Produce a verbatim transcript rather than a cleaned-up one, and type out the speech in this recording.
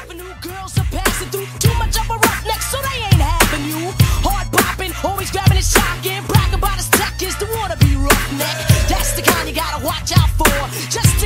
Avenue girls are passing through. Too much of a roughneck, so they ain't having you. Hard popping, always grabbing his shotgun, bragging about his tech is the wannabe roughneck. That's the kind you gotta watch out for. Just